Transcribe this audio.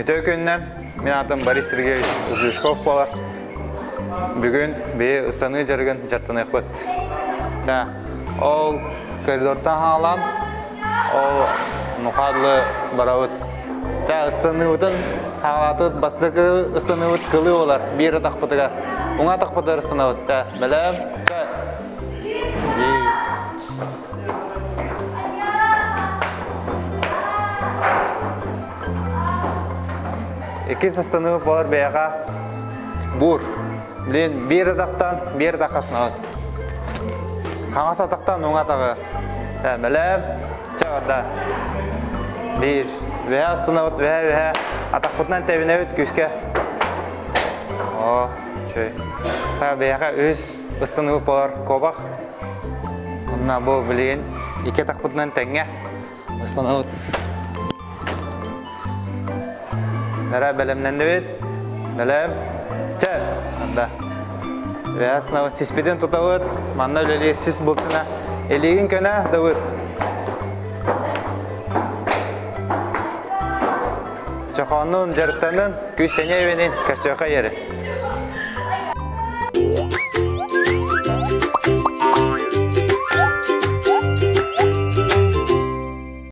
Бүтө күннен мен атым Борис Сергеевич Узлюшков болар. Бүгін бе ыстаны жаргын жартынық бұд. Ол коридордан халан, ол нұқадлы барауыд. Ыстаны ұтын халатыд, бастығы ыстаны ұт кылы олар. Бері тақпытыға. Оңа тақпытыр ыстаны ұт. Бәлем. Екес ыстаны ұт болар бәйға бұр. Білен бері тақасына ұт. Қаңас атақтан оңа тағы. Бәлем. Чағырда. Бір. Вәе астына ұт, вәе. Атақпытынан тәбіне өт көшке. Бәйға өз ыстаны ұт болар көбақ. Онына бұл білеген екі атақпытынан тәңе ыстаны ұт. Нәра бәлемнен дөйт. Бәлем. Чәр. Вәе астына ұт. Сеспеден тұта ұт. Манна өлелер сес болсына. Елеген көне дөйт. Чақанның жарықтанын көз сәне өйнен кәшчіға ері.